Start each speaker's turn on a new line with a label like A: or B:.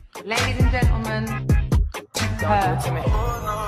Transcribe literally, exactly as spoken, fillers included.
A: Ladies and gentlemen,
B: Don't do it to me.